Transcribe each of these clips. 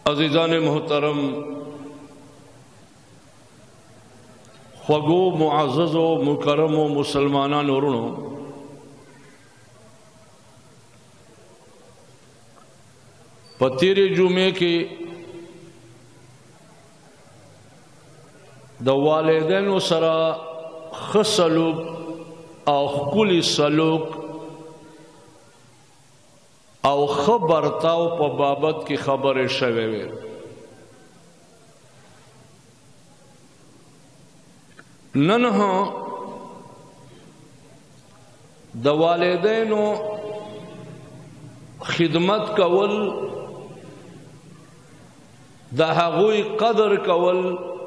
عزیزان محترم، خوږو معززو مکرمو مسلمانانو ورونو، په تیرې جمعې کې د والدینو سره ښه سلوک او ښکلي سلوک او ښه برتاو په بابت کې خبرې شوې وې. نن هم د والدینو خدمت کول، د هغوی قدر کول،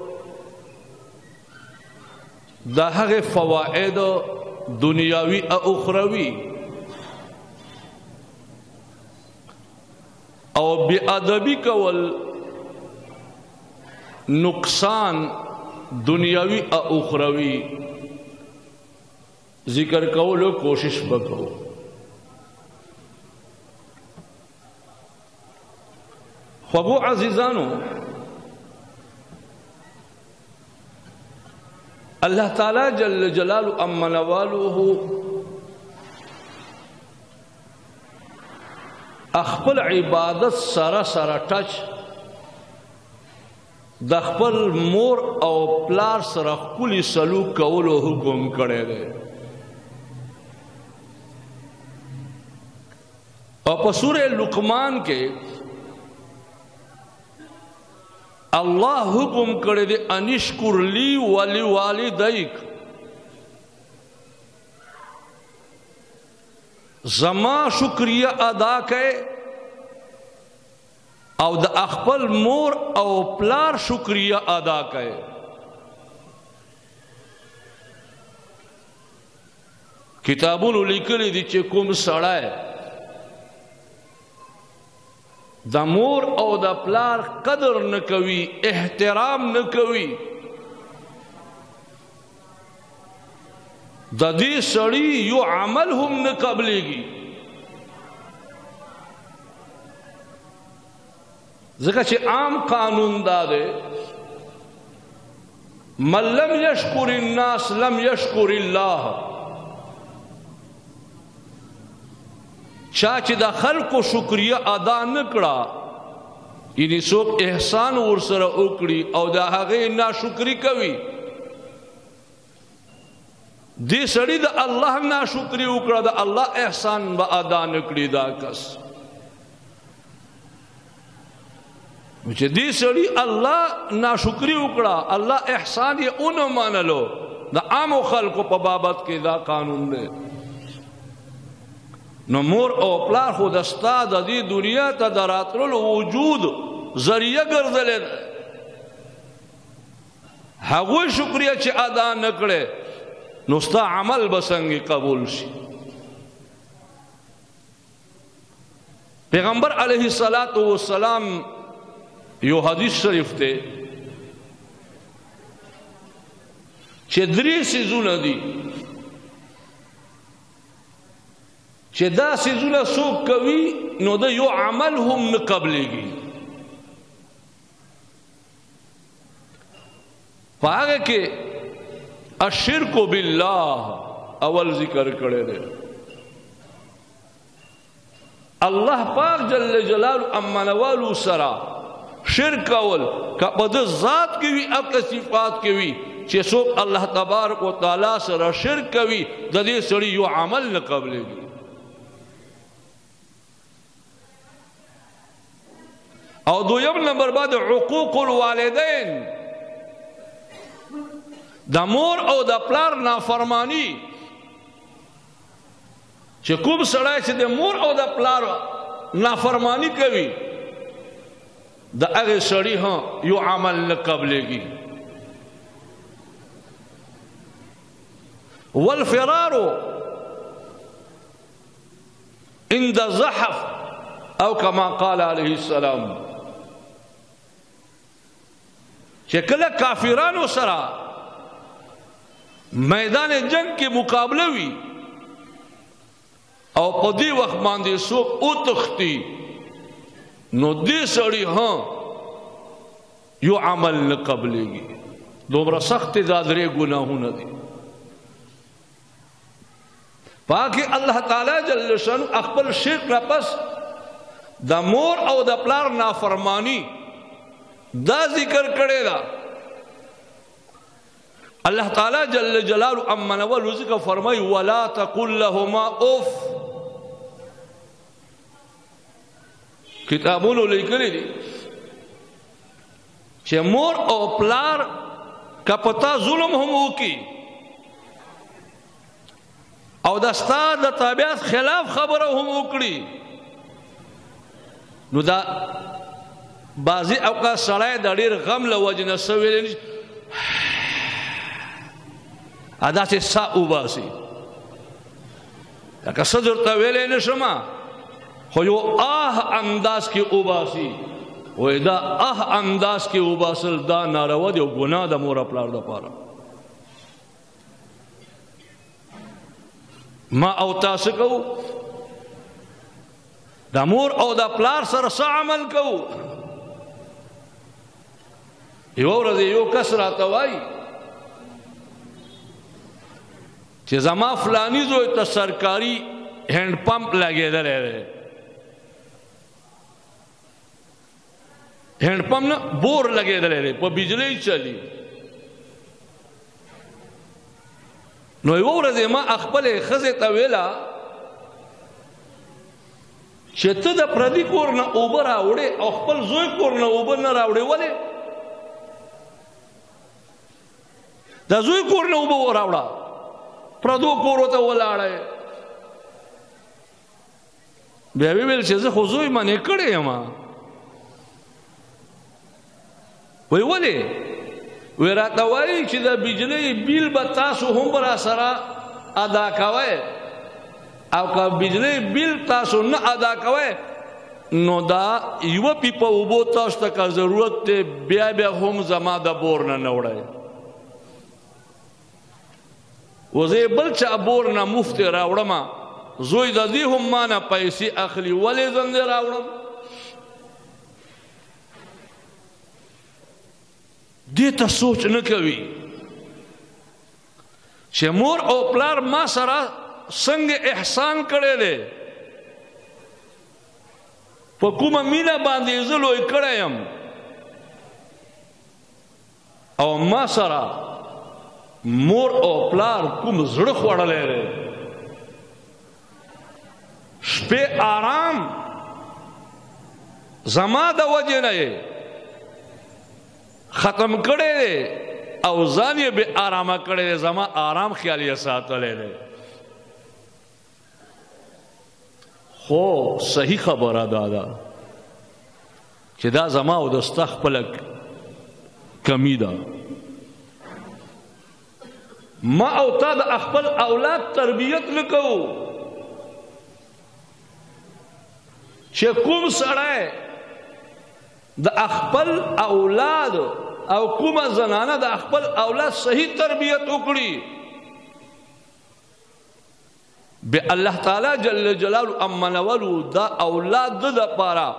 د هغې فواید دنیاوي او اخروي او بی ادبی کول نقصان دنیاوی او اخروی ذکر کولو کوشش وکړو. خوږو عزیزانو، الله تعالی جل جلاله امن والوه خپل عبادت سره سره ټچ د خپل مور او پلار سره ښکلي سلوک کولو حکم کړی دی. او په سورې لقمان کې الله حکم کړی دی انشکر لی ولی والدیک، زما شکریہ ادا کړئ او د خپل مور او پلار شکریہ ادا کړئ. کتابونو لیکلي دي چې کوم سړی د مور او د پلار قدر نه کوي، احترام نه کوي، د دې سړي یو عمل هم نه قبلېږي. ځکه چې عام قانون دا دی، من لم یشکر الناس لم یشکر الله. چا چې د خلقو شکریه ادا نه کړه، یعنی څوک احسان ورسره وکړي او د هغې ناشکري کوي، دې سړي د الله ناشکري وکړه، د الله احسان به ادا نه کړي دا کس. چې دې سړي الله ناشکري وکړه، الله احسان یې ونه منلو، د عامو خلقو په بابت کې دا قانون دی. نو مور او پلار خو د ستا د دې دنیا ته د راتللو وجود ذریعه ګرځېدلی دی. هغوی شکریه چې ادا نه کړې، نو ستا عمل به څنګه قبول شي؟ پیغمبر علیه السلام یو حدیث شریف دی چې 3 څیزونه دي چې دا څیزونه څوک کوي نو د یو عمل هم نه قبلېږي. په هغه کې الشرک بالله اول ذکر کړی دی. الله پاک جل جلاله امنوالو سره شرک کول، که په د ذات کې وي او که صفات کې وي، چې څوک الله تبارک و تعالی سره شرک کوي د دې سړي یو عمل نه قبلېږي. او دویم نمبر بعد حقوق الوالدین، د مور او د پلار نافرمانی، چې کوم سړی چې د مور او د پلار نافرمانی کوي، د هغې سړي هم یو عمل نه قبلېږي. والفرار عند زحف او کما قال علیه السلام، چې کله کافرانو سره میدان جنگ کې مقابله وي او په دې وخت باندې څوک وتښتي، نو دې سړي یو عمل نه قبلېږي. دومره سخت دا درې ګناهونه دي. پاکي الله تعالی جل شانو خپل شرک نه پس د مور او د پلار نافرمانی دا ذکر کړی دا. اللہ تعالی جل جلالہ امن والرزق فرمائی وَلَا تَقُلْ لَهُمَا اُفْ. کتابونو لیکلی دی چې مور او پلار کا پتا ظلم هم وکي او د ستا د طبیعت خلاف خبره هم وکړي نو دا بعضی اوقات سړی د ډېر غم له وجې نه څه ویلی داسې ساه وباسي لکه څه درته ویلی نه شمه خو یو انداز کې وباسي وایي دا انداز کې وباسل دا ناروا دی او ګناه د مور پلار دپاره. ما او تاسو کوو د مور او د پلار سره څه عمل کوو. یوه ورځ یو کس راته وایي چې زما فلانی زوی ته سرکاري هینډ پمپ لګېدلی دی. هینډ پمپ نه بور لګېدلی دی په بجلی چلی. نو یوه ورځ ما خپلې ښځې ته ویله چې ته د پردي کور نه اوبه راوړې او خپل زوی کور نه اوبه نه راوړې ولې؟ د زوی کور نه اوبه راوړه پردو کورو ته ولاړی. بیا ویې ویل چې زه خو زوی منې کړی یم. وایي ولې؟ وی راته وایي چې د بجلی بیل به تاسو هم به راسره ادا کوئ او که بجلی بیل تاسو نه ادا کوئ نو دا یوه پیپه اوبو تاسو ته که ضرورت دی بیا بیا هم زما د بور نه نه وړئ. وزه بل چا بور نه مفت راوړم زوی د دې هم ما نه پیسې اخلي ولې زه نه راوړم؟ دې ته سوچ نه کوي چې مور او پلار ما سره څنګه احسان کړی دی په کومه مینه باندې زه لوی کړی یم او ما سره مور او پلار کوم زړه خوړلی دی. شپې آرام زما د وجې نه یې ختم کړی دی او ځان یې بې آرامه کړی دی. زما آرام خیال یې ساتلی دی. خو صحیح خبره دا ده چې دا زما او د ستا خپله کمی ده. ما او تا د خپل اولاد تربیت نه کوو چې کوم سړی د خپل اولاد او کومه زنانه د خپل اولاد صحیح تربیت وکړي بیا الله تعالی جل جلاله امنولو دا اولاد د دپاره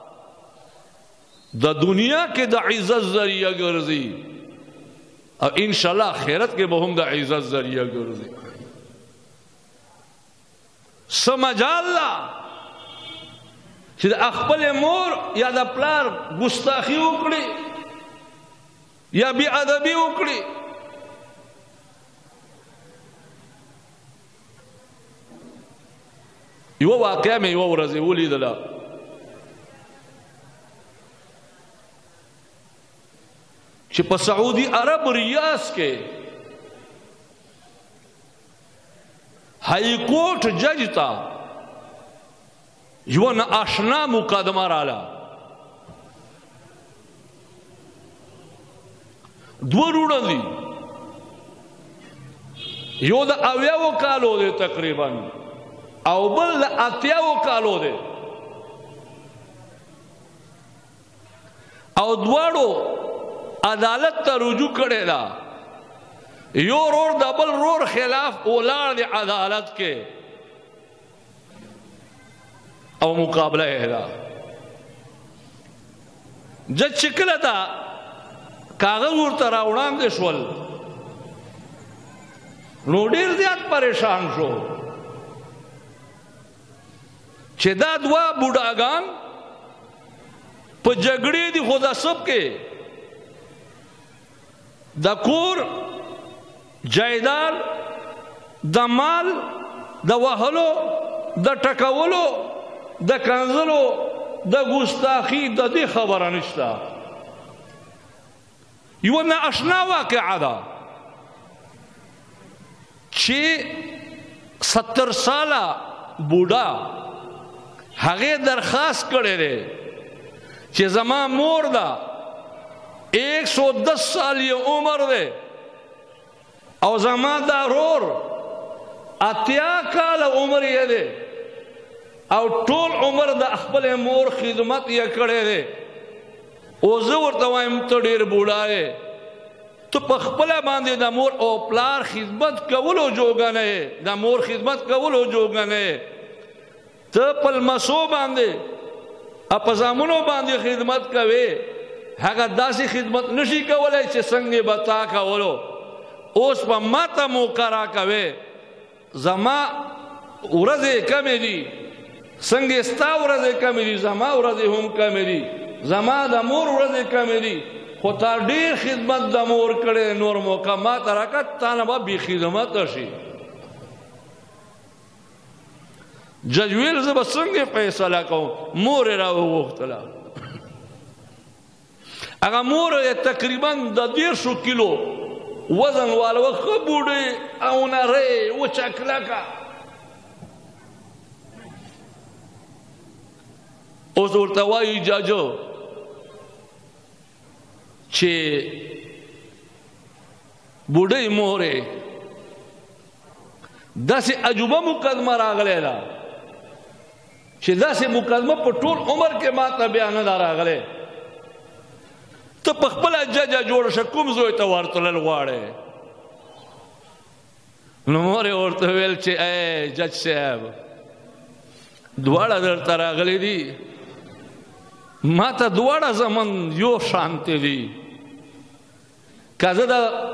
د دنیا کې د عزت ذریعه ګرځي او انشاءالله آخرت کې به هم د عزت ذریعه ګرځي. څه مجال ده چې د خپل مور یا د پلار ګستاخي وکړي یا بې ادبي وکړي. یوه واقعه مې یوه ورځ ولیدله چې په سعودي عرب ریاض کې های کورټ جج ته یوه نااشنا مقدمه راله. دوه وروڼه دي یو د 80 کالو دی تقریبا او بل د 80 کالو دی او دواړو عدالت ته رجوع کړی ده. یو رور د بل رور خلاف ولاړ دی عدالت کې او مقابله یې ده. جج چې کله ده کاغذ ورته راوړاندې شول نو ډېر زیات پریشان شو چې دا دوه بوډاګان په جګړې دي خو دا سب کې د کور جایداد د مال د وهلو د ټکولو د کنځلو د ګستاخي د دې خبره نشته یوه نااشنا واقعه ده چې 70 ساله بوډا هغه درخواست کړی دی چې زما مور ده 110 سال یې عمر دی او زما دا رور 80 کاله عمر یې دی او ټول عمر د خپل مور خدمت یې کړی دی او زه ورته وایم ته ډېر بوډا یې ته په خپله باندې د مور او پلار خدمت کولو جوګه نه یې د مور خدمت کولو جوګه نه یې ته په لمسو باندې او په زامنو باندې خدمت کوې هغه داسې خدمت نشي کولی چې څنګه به تا کولو اوس په ما ته موقع راکوې زما ورځې کمې دي څنګه ستا ورځې کمې دي زما ورځې هم کمې دي زما د مور ورځې کمې دي خو تا ډېر خدمت د مور کړی نور موقع ما ته راکړه تا نه به بې خدمته شي جج ویل زه به څنګه فیصله کوم مور یې راوغوښتله هغه مور یې تقریبا د 150 کیلو وزن والا وه ښه بوډۍ او نرۍ وچه کلکه اوس ورته وایي جاجو چې بوډۍ مورې داسې عجوبه مقدمه راغلی ده چې داسې مقدمه په ټول عمر کې ما ته بیا نه ده راغلی ته په خپله ججه جوړه شه کوم زوی ته ورتلل غواړې نو مور یې ورته ویل چې ای جج صاحب دواړه درته راغلی دي ما ته دواړه زمن یو شانتې دي که زه د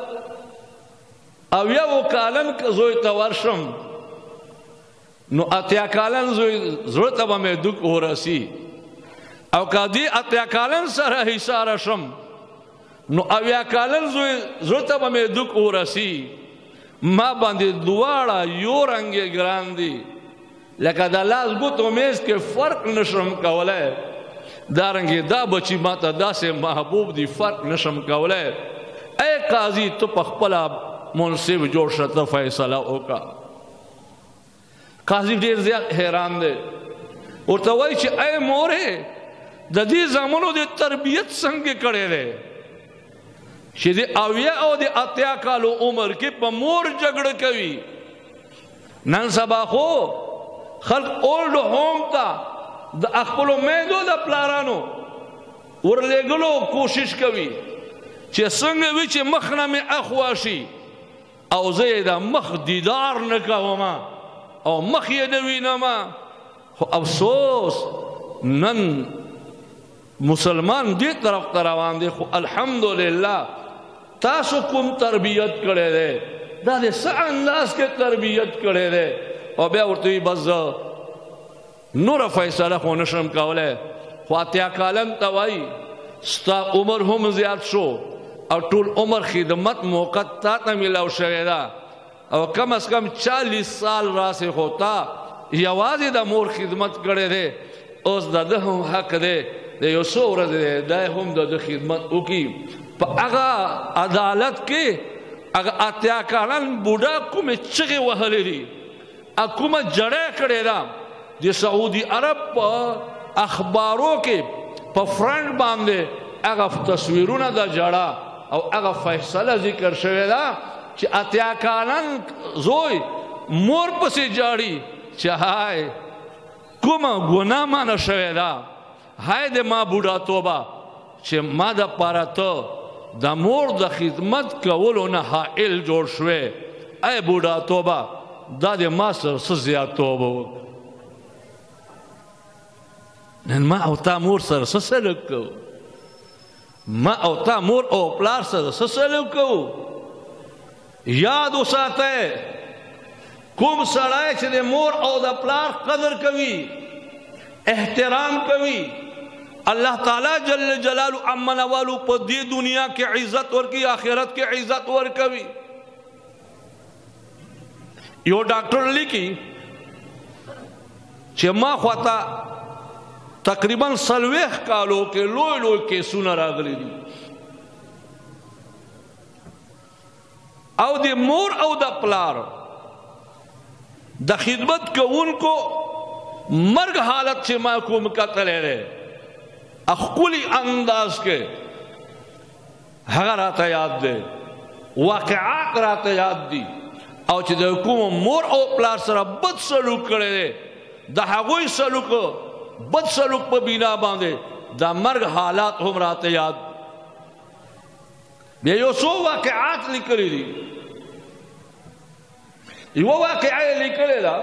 80 کالن زوی ته ورشم نو 80 کالن زوی زړه ته به مې دوک ورسي او که دې 80 کالن سره حساره شم نو 80 کالن زوی زړه ته به مې دوک ورسي ما باندې دواړه یو رنګې ګران دي لکه د لاس ګوتو میز کې فرق نشم کولی دارنګې دا بچی ما ته داسې محبوب دي فرق نشم کولی ای قاضي ته په خپله منصب جوړ شه ته فیصله وکړه قاضي ډېر زیات حیران دی ورته وایي چې ای مورې د دې زامنو د تربیت څنګه کړی دی چې د 80 او د 80 کالو عمر کې په مور جګړه کوي نن سبا خو خلق اولډ هوم ته د خپلو میندو د پلارانو ورلېږلو کوشش کوي چې څنګه وي چې مخ نه مې اخوا شي او زه یې د مخ دیدار نه کوم او مخ یې نه وینم خو افسوس نن مسلمان دې طرف ته روان دی خو الحمدلله تاسو کوم تربیت کړی دی دا د څه انداز کې تربیت کړی دی او بیا ورته وي بس زه نوره فیصله خو نشم کولی خو 80 کالن ته وایي ستا عمر هم زیات شو او ټول عمر خدمت موقع تا ته میلاو شوې ده او کم از کم 40 سال راسې خو تا یوازې د مور خدمت کړی دی اوس د ده هم حق دی د یو څو ورځې دی دا هم د ده خدمت وکړي په هغه عدالت کې هغه 80 کالن بوډا کومې چغې وهلې دي کومه جړی کړې ده د سعودي عرب په اخبارو کې په فرنټ باندې هغه تصویرونه د جړه او هغه فیصله ذکر شوې ده چې 80 کالن زوی مور پسې جاړي چې هاي کومه ګناه ما نه شوې ده هاي د ما بوډا توبه چې ما د پاره ته د مور د خدمت کولو نه حائل جوړ شوې ای بوډا توبه دا د ما سره څه زیاتوبه نن ما او تا مور سره څه سلوک کوو ما او تا مور او پلار سره څه سلوک کوو؟ یاد وساته کوم سړی چې د مور او د پلار قدر کوي، احترام کوي، اللہ تعالیٰ جل جلالو امن والو پا دی دنیا کے عزت ورکی، آخرت کے عزت ورکوی. یو ڈاکٹر لکی چه ما خواتا تقریباً سلویخ کالو کے لوی لوی کیسونه راغلی دی، او دی مور او دا پلار دا خدمت کو ان کو مرگ حالت سے ما کو مکتلے رہے اخقلی انداز کے هغه راته یاد دی، واقعات راته یاد دی، او چې د کوم مور او پلار سره بد سلوک کړی دی د هغوی سلوک بد سلوک په بنا باندې دا مرګ حالات هم راته یاد. بیا یو څو واقعات لیکلی دي. یوه واقعه یې لیکلې ده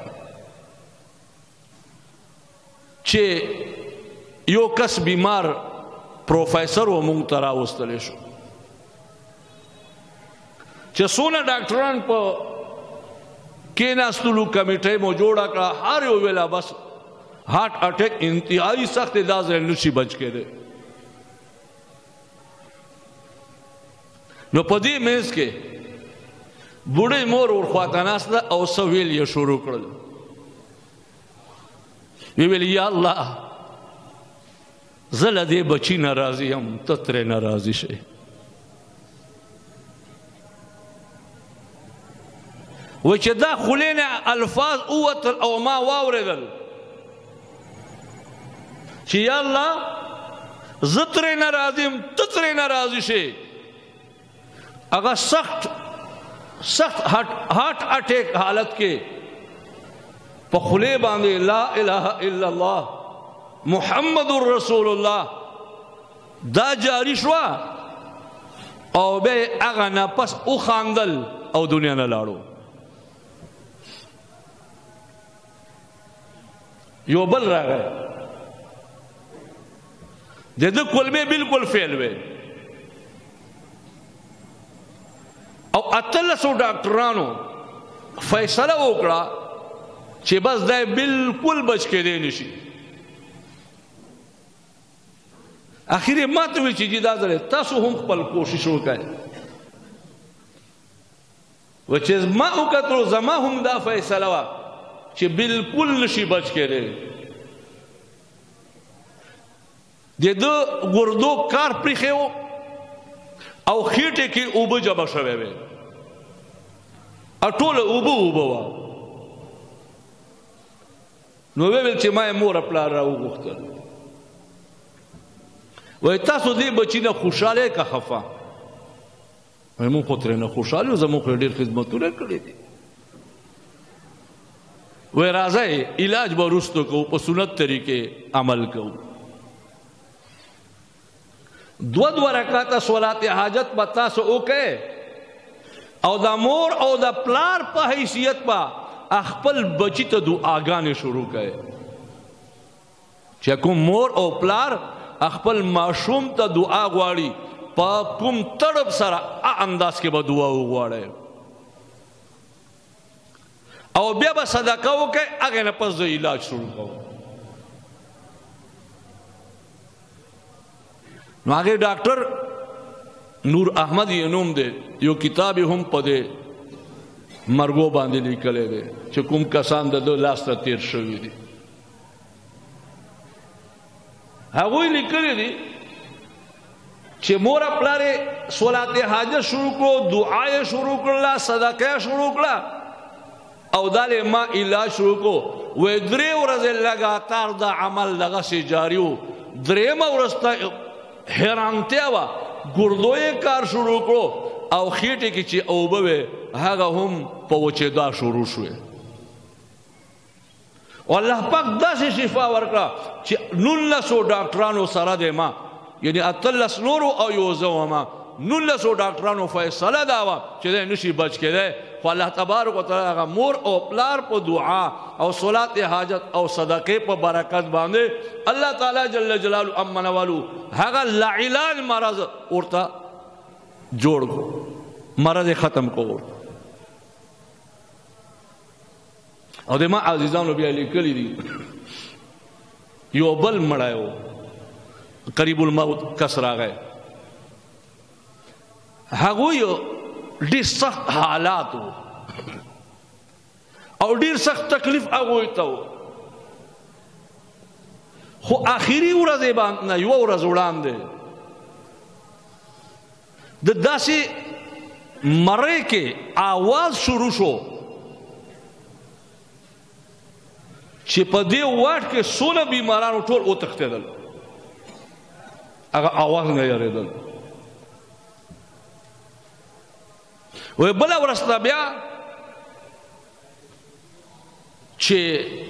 چې یو کس بیمار پروفیسر و مونږ ته راوستلی شو چې څونه ډاکټران په کېناستلو کمیټۍ مو جوړه کړه، هر یو ویله بس هارټ اټیک انتهایی سخت دی، دا ځای نشي بچ کېدی. نو په دې منځ کې بوډۍ مور ورخواته ناسته او څه ویل یې شروع کړل. وی ویل یا الله زه له دې بچي نه راضي یم، ته ترې نه راضي شئ. وی چې دا خولې نه الفاظ ووتل او ما واورېدل چې یا الله زه ترې نه راضي یم، ته ترې نه راضي شئ. هغه سخت هارٹ اٹیک حالت کے په خولې باندې لا الہ الا اللہ محمد رسول اللہ دا جاری شوا او بے اغا نفس او خاندل او دنیا نه لاړو. یو بل راغی د ده کلمې بالکل فیل وې او اتلسو ډاکټرانو فیصله وکړه چې بس دی بالکل بچ کېدی نشي. اخر یې ما ته ویل چې جی دا ځل تاسو هم خپل کوشش وکړئ. و چې ما وکتلو زما هم دا فیصله وه چې بالکل نشي بچ کېدی. د ده ګردو کار پریښی و او خېټې کې اوبه جمع شوی وې، ټوله اوبه وه. نو ویل چې ما یې مور پلار را وغوښتل، وایي تاسو دې بچي نه خوشحاله که خفه؟ وایي مونږ خو ترې نه خوشحاله یو، زموږ خو یې ډېر خدمتونه کړي دي. وایي راځئ علاج به وروستو کوو، په سنت طریقې عمل کوو. دو رکعاته صلات حاجت به تاسو وکئ او د مور او د پلار په حیثیت به خپل بچی ته دعاګانې شروع کړئ چې کوم مور او پلار خپل ماشوم ته دعا غواړي په کوم تړپ سره انداز کې به دعا وغواړئ او بیا به صدقه وکئ، هغې نه پس د علاج شروع کوئ. نو هغه ډاکټر نور احمد یې نوم دی، یو کتاب یې هم په دې مرګو باندې لیکلی دی چې کوم کسان د ده لاس ته تیر شوي دي. هغوی لیکلی دي چې مور پلار یې صلات حاجت شروع کړو، دعا یې شروع کړله، صدقه یې شروع کړه او دا ما علاج شروع کړو. وایي 3 ورځې لګاتار دا عمل دغسې جاري و. 3مه ورځ ته حیرانتیا وه، ګردو یې کار شروع کړو او خېټې کې چې اوبه وې هغه هم په وچېدا شروع شوې. او الله پاک داسې شفا ورکړه چې 19 ډاکټرانو سره دی ما، یعنی 18 نورو او یو زه وما، 19 ډاکټرانو فیصله دا وه چې دی نشي بچ کېدی خو الله تبارک وتعالی هغه مور او پلار په دعا او صلات حاجت او صدقې په برکت باندې الله تعالی جل جلاله امن والو هغه لاعلاج مرض ورته جوړ کو مرض ختم کو او د ما عزیزانو بیا لیکلی دي یو بل مړایو قریب الموت کس راغی هغوی ډېر سخت حالات و او ډېر سخت تکلیف هغوی ته و خو آخري ورځې باندې نه یوه ورځ وړاندې د داسې مرۍ کې آواز شروع شو چې په دې واټ کې څونه بیمارانو ټول وتښتېدل هغه آواز نه یارېدل وی بله ورځ ته بیا چې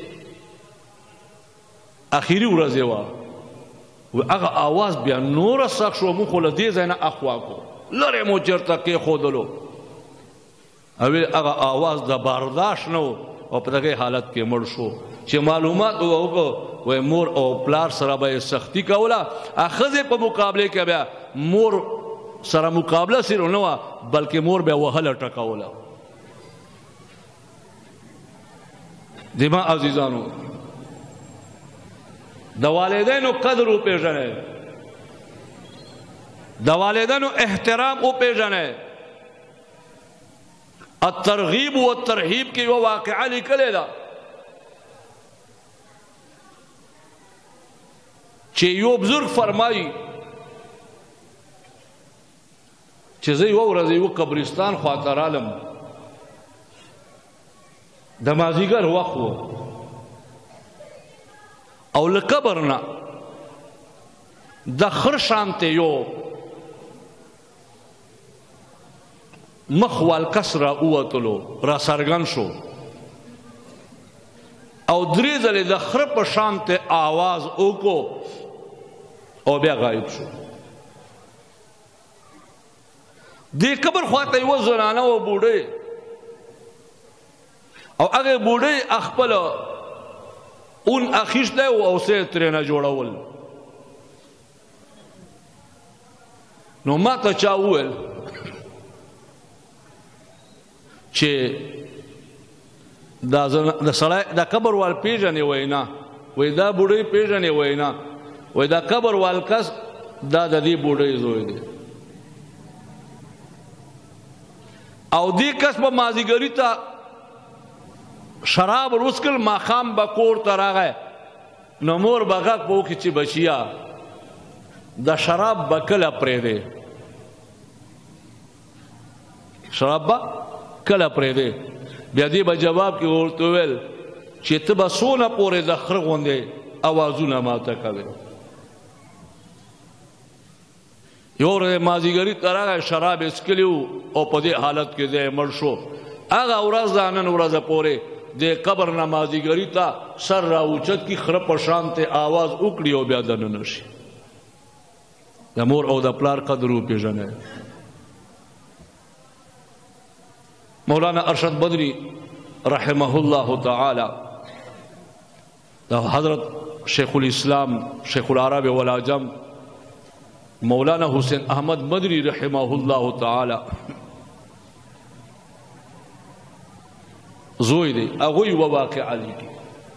اخري ورځ یې وه هغه آواز بیا نوره سخت شو موږ خو له دې ځای نه اخوا کړو لرې مو چېرته کېښودلو هغه آواز د برداشت نه و او په دغه حالت کې مړ شو چې معلومات وکړو وی مور او پلار سره به یې سختي کوله ښځې په مقابلې کې بیا مور سره مقابله صرف نه وه بلکې مور بیا وهله ټکوله زما عزیزانو د والدینو قدر وپېژنئ د والدینو احترام وپېژنئ الترغیب والترهیب کې یوه واقعه لیکلې ده چې یو بزرگ فرمایي چې زه یوه ورځ یوه قبرستان خواته رالم د مازدیګر وخت و او له قبر نه د خر شانته یو مخ والکس را ووتلو را څرګند شو او درې ځلې د خره په شانته آواز وکړو او بیا غایب شو دې قبر خواته یوه زنانه و بوډۍ او هغې بوډۍ خپله اون اخیستی و او څه یې ترېنه جوړول نو ما ته چا وویل چې دا قبر وال پیژنې وی نه وی دا بوډۍ پیژنې وی نه وی دا قبر وال کس دا د دې بوډۍ زوی دی او دې کس به مازدیګري ته شراب وڅکل ماښام به کور ته راغی نو مور به غږ په وکړي چې بچیا دا شراب به کله پرېږدې شراب به کله پرېږدې بیا دې به جواب کې ورته وویل چې ته به څونه پورې د خره غوندې اوازونه ماته کوې یو ورځ مازدیګري ته راغی شراب یې څکلي وو او په دې حالت کې دی مړ شو هغه ورځ د نن ورځه پورې د قبر نه مازدیګري ته سر راوچت کي خره په شانته آواز وکړي او بیا دننه شي د مور او د پلار قدر وپېژنئ مولانا ارشد بدری رحمه الله تعالی دا حضرت شیخ الاسلام شیخ العرب والعجم مولانا حسین احمد مدری رحمه الله تعالی زوی دی هغوی یوه واقعه لیکي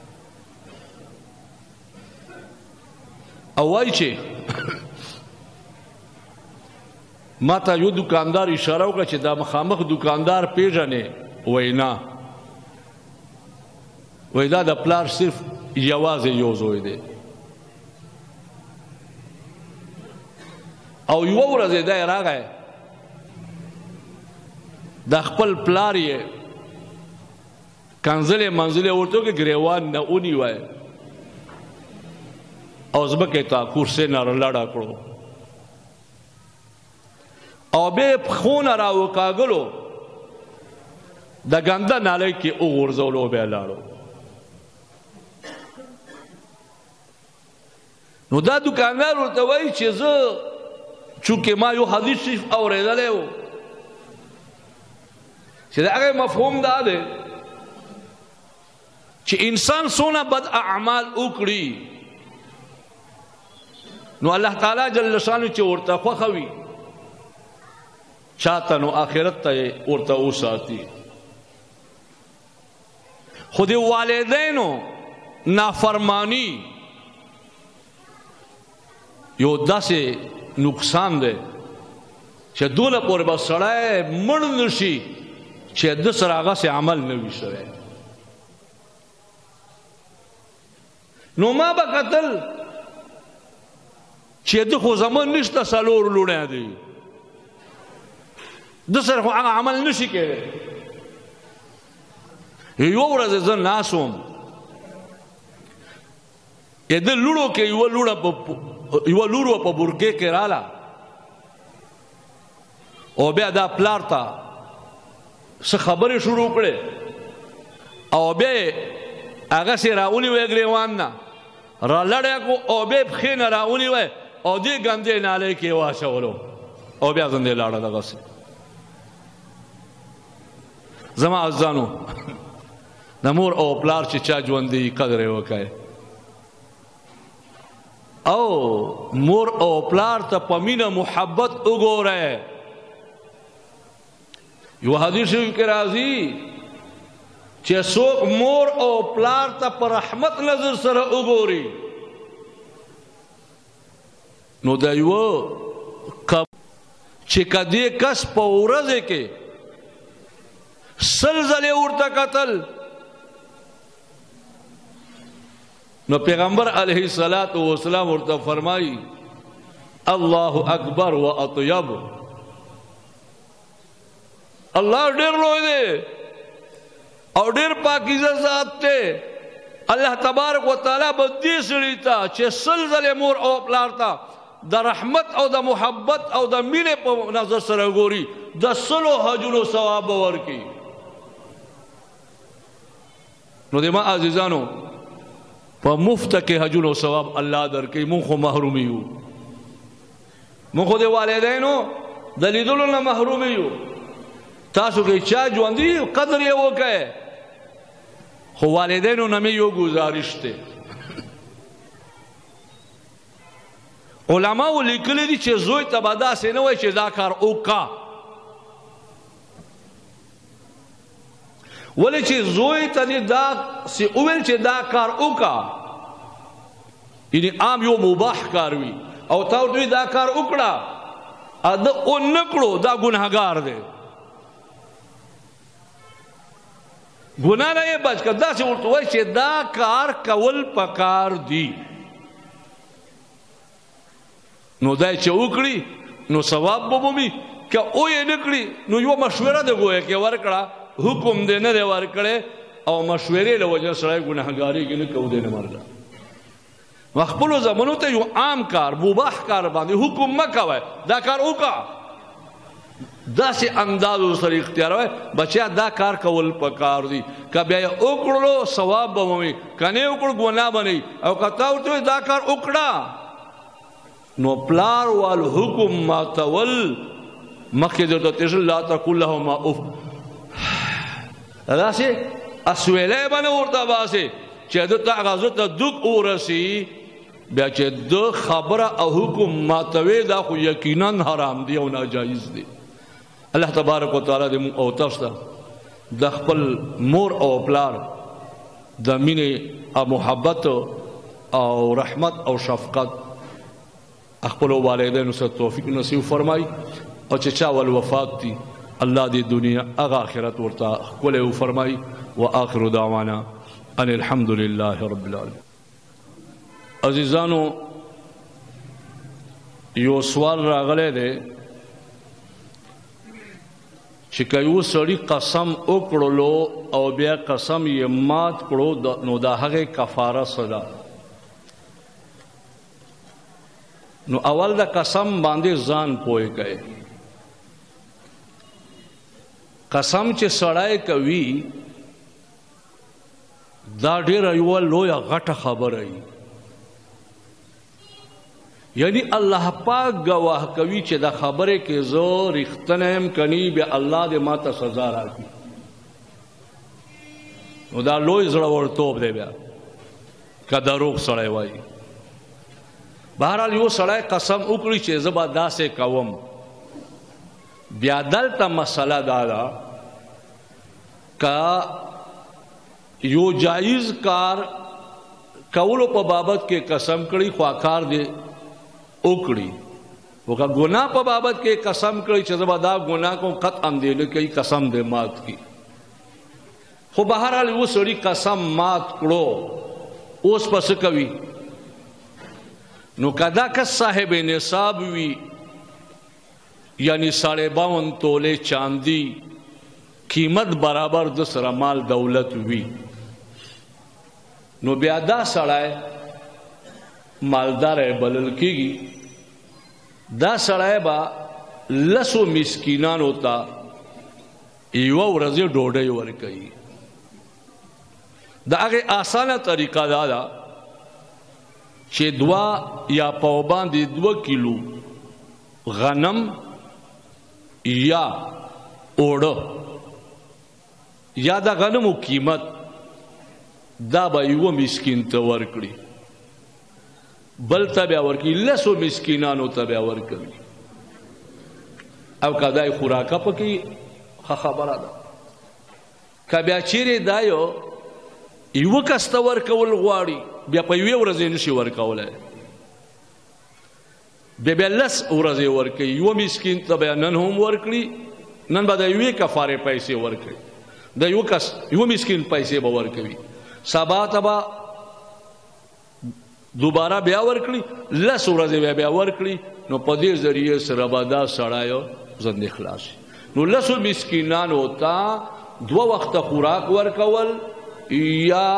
او وایي چې ما ته یو دکاندار اشاره وکړه چې دا مخامخ دکاندار پیژنې وی نه وی دا د پلار صرف یوازې یو زوی دی او یوه ورځ دی راغی د خپل پلار یې کنځلې منځلې ورته وکړې ګریوان نه ونیوی او ځمکې ته کورسۍ نه لړه کړو او بیا پښو نه راوکاږلو د ګنده نالۍ کې وغورځولو او بیا لاړو نو دا دکاندار ورته وایي چې زه چونکې ما یو حدیث صرف اورېدلی و چې د هغې مفهوم دا دی چې انسان څونه بد اعمال وکړي نو الله تعالی جل شانو چې ورته خوښه وي چاته نو آخرت ته ورته وساتي. خو د والدینو نافرمانی یو داسې نقصان دی چې دونه پورې به سړی مړ نه شي چې ده سره هغسې عمل نه وي شوی. نو ما به کتل چې ده خو زمون نشته 4 لوڼې دي ده سره خو هغه عمل نشي کېدی. یوه ورځ زه ناست وم د لوڼو کې یوه لور وه په برګې کې راله او بیا دا پلار ته څه خبرې شروع کړې او بیا یې هغسې راونیوی ګریوان نه رالړی کو او بیا پښې نه راونیوی او دې ګندې نالۍ کې یې واچولو او بیا زندې لاړه دغسې. زما عزیزانو د مور او پلار چې چا ژوندي قدر یې وکړئ او مور او پلار ته په مینه محبت وګورئ. یو حدیث شریف کې راځي چې څوک مور او پلار ته په رحمت نظر سره وګوري نو د یوه چې که دې کس په ورځې کې 100 ځلې ورته کتل نو پیغمبر علیه الصلاة والسلام ورته فرمایي الله اکبر و اطیب. الله ډېر لوی دی او ډېر پاکیزه ذات دی. الله تبارک وتعالی به دې سړي ته چې 100 ځلې مور او پلار ته د رحمت او د محبت او د مینې په نظر سره ګوري د 100 حجونو ثواب به ورکړي. نو د ما عزیزانو په مفته کې حجونو ثواب الله درکوي. مونږ خو محروم یو، مونږ خو د والدینو د لیدلو نه محروم یو. تاسو کې چا ژوندي قدر یې وکړئ. خو والدینو نه مې یو ګزارش دی علماو لیکلی دي چې زوی ته به داسې نه وایي چې دا کار وکړه ولې چې زوی ته دې داسې وویل چې دا کار وکړه یعنې عام یو مباح کار وي او تا ورته دا کار وکړه ده ونه کړو دا ګناهګار دی ګناه نه یې بچ کړه داسې ورته وایي چې دا کار کول پکار دي نو دا چې وکړي نو ثواب به مومي که او یې نه کړي نو یوه مشوره د ګویا کې ورکړه حکم دې نه دی ورکړی او مشورې له وجه سړی ګناهګارېږي نه کو دې نه مرګه خپلو زمنو ته یو عام کار مباح کار باندې حکم مه کوئ دا کار وکړه داسې انداز ورسره اختیاروئ بچیا دا کار کول پکار دي که بیا یې وکړلو ثواب به مومي که نه یې وکړو ګناه به نه وي او که تا ورته دا کار وکړه نو پلار وال حکم ماتول مخکې درته تېر لا تقل لهما اف داسې اسویلی به نه ورته باسې چې ده ته هغه زړه ته دوک ورسي بیا چې ده خبره او حکم ماتوي دا خو یقینا حرام دی او ناجایز دی. الله تبارک وتعالی دې مونږ او تاسو ته د خپل مور او پلار د مینې او محبت او رحمت او شفقت خپلو والدینو سره توفیق نصیب فرمایي او چې چا ول وفات دي الله دې دنیا هغه آخرت ورته ښکلی وفرمایي وآخر دعوانا ان الحمد لله رب العالمین. عزیزانو یو سوال راغلی دی چې که یو سړي قسم وکړلو او بیا قسم یې مات کړو نو د هغې کفاره څه ده؟ نو اول د قسم باندې ځان پوه کوي. قسم چې سړی کوي دا ډېره یوه لویه غټه خبره وي یعنی الله پاک گواه کوي چې دا خبره کې زه رښتنی یم کني بیا الله دې ما ته سزا راکړي نو دا لوی زړورتوب دی بیا که دروغ سړی وایي. بهرحال یو سړی قسم وکړي چې زه به داسې کوم. بیا دلته مسله دا ده که یو جایز کار کولو په بابت کې قسم کړي خو کار دی وکړي، خو که ګناه په بابت کې قسم کړي چې زه به دا ګناه کوم قطعا دی نه کوي، قسم دی مات کړي. خو بهرحال یو سړي قسم مات کړو، اوس په څه کوي؟ نو که دا کس صاحب نصاب وي یعنی 52 تولې چاندي قیمت برابر د سره مال دولت وي، نو بیا دا سړی مالدار بلل کېږي. دا سړی به 10 مسکینانو ته یوه ورځې ډوډۍ ورکوي. د هغې آسانه طریقه دا ده چې 2 یا په باندې 2 کیلو غنم یا اوړه یا د غنمو قیمت دا به یوه مسکین ته ورکړي، بل ته بیا ورکړي 10 مسکینانو ته بیا ورکوي. او که دا یې خوراکه پکې ښه خبره ده. که بیا چیرې دا یوه کس ته ورکول غواړي بیا په یوې ورځې نشي ورکولی، بیا 10 ورځې ورکوي. یوه مسکین ته بیا نن هم ورکړي، نن به د یوې کفارې پیسې ورکړي، د یوه کس یوه مسکین پیسې به ورکوي، سبا ته به دوباره بیا ورکړي، 10 ورځې بیا ورکړي. نو په دې ذریعې سره به دا سړی ژوند خلاص شي. نو 10 مسکینانو ته 2 وخته خوراک ورکول یا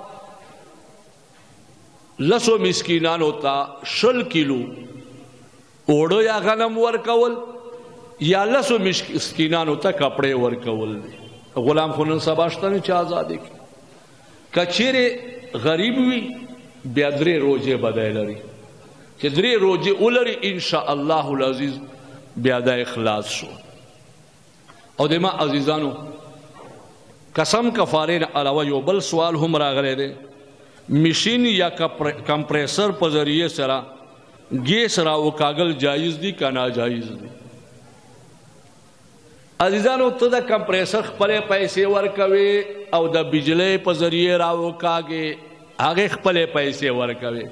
10 مسکینانو ته 20 کیلو اوړه یا غنم ورکول یا 10 مسکینانو ته کپڑے ورکول. غلام خو نن سبا شته نه چې ازادي کړي. که چیرې غریب وي بیا 3 روزې به دی لري، چې 3 روزې ولري انشاء الله العزیز بیا دا اخلاص شو. او د ما عزیزانو قسم کفارې نه علاوه یو بل سوال هم راغلی دی. مشین یا کمپریسر په ذریعې سره گیس راوکاږل جایز دي که ناجایز دي؟ عزیزانو ته د کمپریسر خپلې پیسې ورکوي او د بجلی په ذریعې راوکاږې هغې خپلې پیسې ورکوي.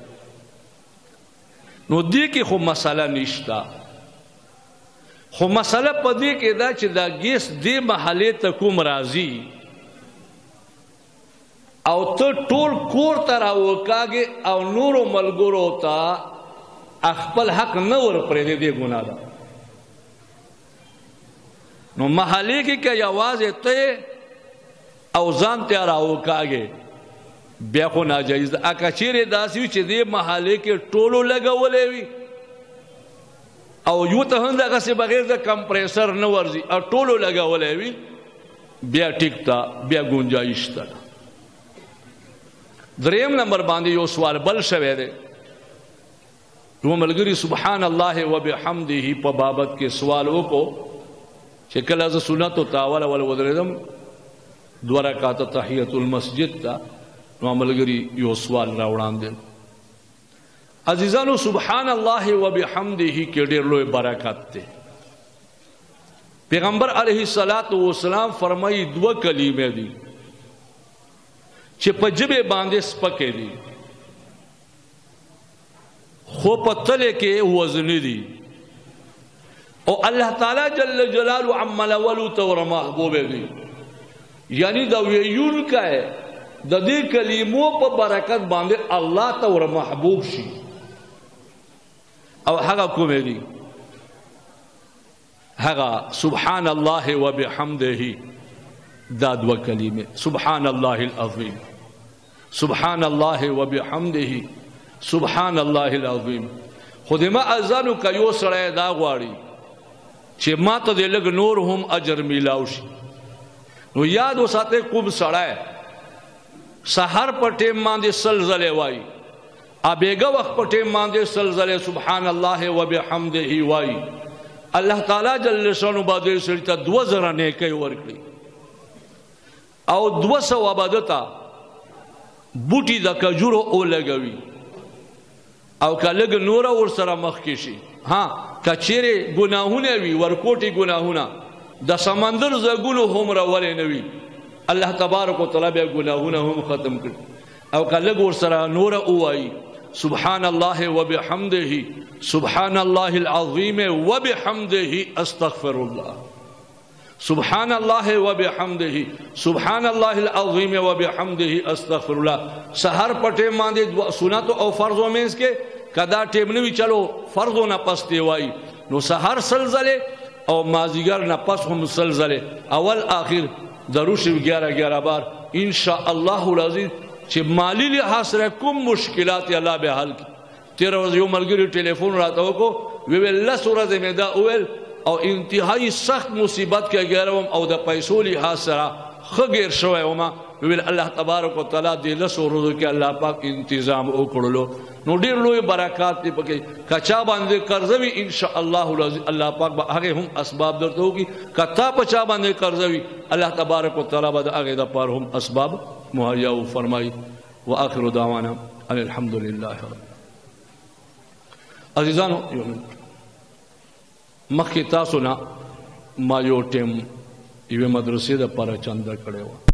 نو دې کې خو مسله نشته، خو مسله په دې کې ده چې دا ګیس دې محلې ته کوم راځي او ته ټول کور ته راوکاږې او نورو ملګرو ته خپل حق نه ورپرېږدې، دې ګناه ده. نو محلې کې که یوازې ته او ځان ته راوکاږې بیا خو ناجایز ده. که چیرې داسې وي چې دې محلې کې ټولو لګولی وي او یو ته هم دغسې بغیر د کمپریسر نه ورځي او ټولو لګولی وي بیا ټیک ته، بیا ګنجایش ته. 3 نمبر باندې یو سوال بل شوی دی. یو ملګري سبحان الله وبحمده په بابت کې سوال وکړو چې کله زه سنتو ته اول ودرېدم 2 رکعاته تحیت المسجد ته، نو ملګري یو سوال راوړاندې. عزیزانو سبحان الله وبحمده کې ډېر لوی برکت دی. پیغمبر علیه السلام فرمایي 2 کلمې دي چې په ژبې باندې سپکې دي خو په تلې کې وزن دي، او الله تعالی جل جلاله عمل ولو تور محبوب دي. یعنی دا ویونکی د دې کلمو په برکت باندې الله ته ور محبوب شي. او هغه کومې دي؟ هغه سبحان الله وبحمده دا 2 کلمې، سبحان الله العظیم، سبحان الله وبحمده، سبحان الله العظیم. خو د ما اذانو که یو سړی دا غواړي چې ما ته د لږ نور هم اجر میلاو شي، نو یاد وساتئ کوم سړی سحر په ټیم باندې 100 ځلې وایي، بیګه وخت په ټیم باندې 100 ځلې سبحان الله وبحمده وایي، الله تعالی جل شانو باندې سړي ته 2000 نیکۍ ورکړي. او 200 بدتا بوټي د کجورو او لګوي او کله نور ور سره مخ کې شي ها کچېره ګناهونه وي ورکوټي ګناهونه د سمندر زګونو هم راولې نه وي الله تبارک وتعالى به ګناهونه هم ختم کړي او کله ور سره نور اوایي سبحان الله وبحمده سبحان الله العظيم وبحمده استغفر الله سبحان الله وبحمده سبحان الله العظيم وبحمده استغفر الله سحر پټه باندې سنت او فرض ومنس کې کدا ټیم نه وی چلو فرضو نه پسته وای نو سحر سلزله او مازیګر نه پس هم سلزله اول اخر دروش 11 بار ان شاء الله العزیز چې مالی لحاظ سره کوم مشکلات الله به حل کی 13 ورځې یو ملګری ټلیفون راته وکړو وی ویل له سورې مې دا اول او انتهایی سخت مصیبت کې ګرم او د پیسو لحاظ سره خغیر شوی وما ویل الله تبارک وتعالى دې له سورې کې الله پاک تنظیم وکړلو نو ډیر لوی برکات دې پکې کچا باندې قرضوي ان شاء الله الله پاک به هغه هم اسباب درته وکي کتا پچا باندې قرضوي الله تبارک وتعالى به هغه د پر هم اسباب مهیا فرمای واخر دعوانا ان الحمد لله عزیزانو مخکې تاسو نه ما یو ټیم یوه مدرسې د پر چنده کړو